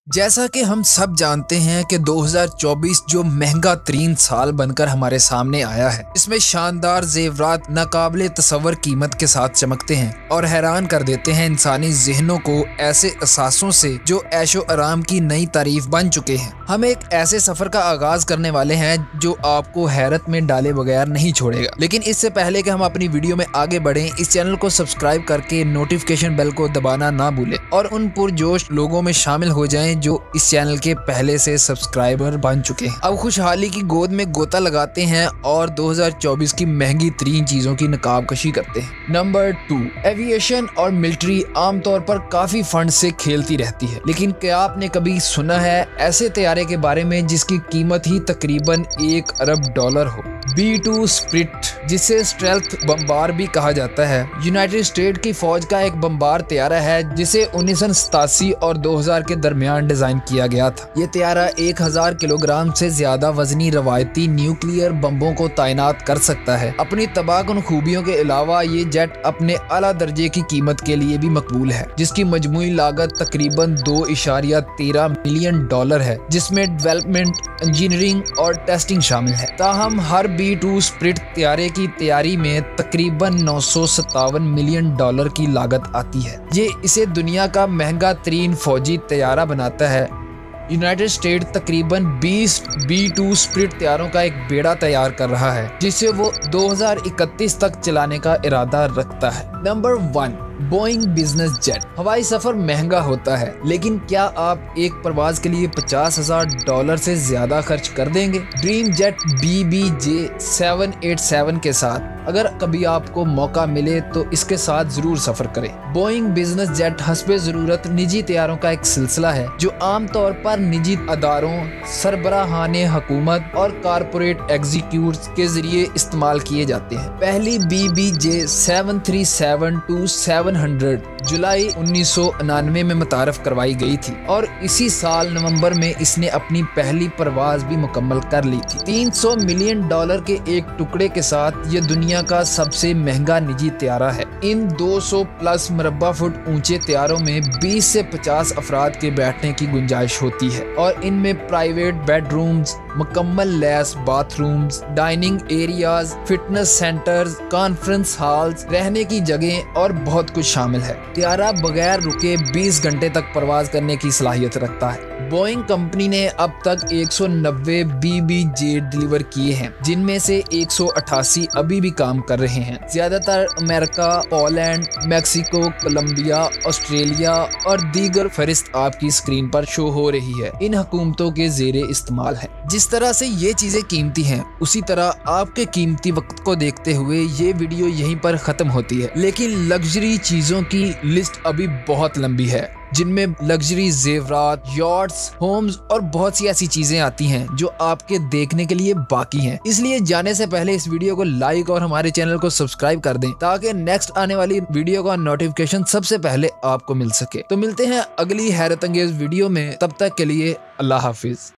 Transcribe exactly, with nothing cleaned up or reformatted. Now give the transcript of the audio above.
जैसा कि हम सब जानते हैं कि दो हज़ार चौबीस जो महंगा तरीन साल बनकर हमारे सामने आया है, इसमें शानदार जेवरात नाकाबिले तसव्वुर कीमत के साथ चमकते हैं और हैरान कर देते हैं इंसानी जहनों को ऐसे असासों से जो ऐशो आराम की नई तारीफ बन चुके हैं। हम एक ऐसे सफर का आगाज करने वाले हैं जो आपको हैरत में डाले बगैर नहीं छोड़ेगा। लेकिन इससे पहले कि हम अपनी वीडियो में आगे बढ़ें, इस चैनल को सब्सक्राइब करके नोटिफिकेशन बेल को दबाना ना भूलें और उन पुरजोश लोगों में शामिल हो जाएं जो इस चैनल के पहले से सब्सक्राइबर बन चुके हैं। अब खुशहाली की गोद में गोता लगाते हैं और दो हज़ार चौबीस की महंगी तरीन चीजों की नकाबकशी करते हैं। नंबर टू, एविएशन और मिलिट्री आमतौर पर काफी फंड से खेलती रहती है, लेकिन क्या आपने कभी सुना है ऐसे तैयारे के बारे में जिसकी कीमत ही तकरीबन एक अरब डॉलर हो? बी टू स्प्रिट, जिसे स्टेल्थ बम्बार भी कहा जाता है, यूनाइटेड स्टेट की फौज का एक बम्बार तैयारा है जिसे उन्नीस सौ सतासी और दो हज़ार के दरमियान डिजाइन किया गया था। ये तैयारा एक हज़ार किलोग्राम से ज्यादा वजनी रवायती न्यूक्लियर बम्बों को तैनात कर सकता है। अपनी तबाहकुन खूबियों के अलावा ये जेट अपने आला दर्जे की कीमत के लिए भी मकबूल है, जिसकी मजमूई लागत तकरीबन दो इशारिया तेरह मिलियन डॉलर है, जिसमें डेवलपमेंट, इंजीनियरिंग और टेस्टिंग शामिल है। ताहम हर बी टू स्प्रिट तैयारे की तैयारी में तकरीबन नौ सौ सत्तावन मिलियन डॉलर की लागत आती है। ये इसे दुनिया का महंगा तरीन फौजी तैयारा बनाता है। यूनाइटेड स्टेट तकरीबन बीस बी टू स्प्रिट तैयारों का एक बेड़ा तैयार कर रहा है, जिसे वो दो हज़ार इकतीस तक चलाने का इरादा रखता है। Number one, Boeing business jet. हवाई सफर महंगा होता है, लेकिन क्या आप एक प्रवास के लिए पचास हजार डॉलर से ज्यादा खर्च कर देंगे? Dream jet B B J seven eight seven के साथ अगर कभी आपको मौका मिले तो इसके साथ जरूर सफर करें। बोइंग बिजनेस जेट हस्बे जरूरत निजी तैयारों का एक सिलसिला है जो आमतौर पर निजी अदारों, सरबराहाने हुकूमत और कारपोरेट एग्जीक्यूटिव्स के जरिए इस्तेमाल किए जाते हैं। पहली B B J seven three seven two seven hundred जुलाई उन्नीस सौ उनानवे में मुतारफ करवाई गई थी और इसी साल नवंबर में इसने अपनी पहली परवाज भी मुकम्मल कर ली थी। तीन सौ मिलियन डॉलर के एक टुकड़े के साथ ये दुनिया का सबसे महंगा निजी तैयारा है। इन दो सौ प्लस मुरब्बा फुट ऊंचे तैयारों में बीस से पचास अफराद के बैठने की गुंजाइश होती है और इनमें प्राइवेट बेडरूम्स, मुकम्मल लैस bathrooms, dining areas, fitness centres, conference halls, रहने की जगह और बहुत कुछ शामिल है। तैयारा बगैर रुके बीस घंटे तक परवाज करने की सलाहियत रखता है। बोइंग कंपनी ने अब तक एक सौ नब्बे बी बी जे डिलीवर किए हैं, जिनमें से एक सौ अठासी अभी भी काम कर रहे हैं। ज्यादातर America, Poland, Mexico, Colombia, Australia और दीगर फहरिस्त आपकी स्क्रीन पर शो हो रही है। इन हुकूमतों के जेरे इस्तेमाल है। जिस तरह से ये चीजें कीमती हैं, उसी तरह आपके कीमती वक्त को देखते हुए ये वीडियो यहीं पर खत्म होती है। लेकिन लग्जरी चीजों की लिस्ट अभी बहुत लंबी है, जिनमें लग्जरी जेवरात, यॉट्स, होम्स और बहुत सी ऐसी चीजें आती हैं जो आपके देखने के लिए बाकी हैं। इसलिए जाने से पहले इस वीडियो को लाइक और हमारे चैनल को सब्सक्राइब कर दें ताकि नेक्स्ट आने वाली वीडियो का नोटिफिकेशन सबसे पहले आपको मिल सके। तो मिलते हैं अगली हैरत अंगेज वीडियो में, तब तक के लिए अल्लाह हाफिज।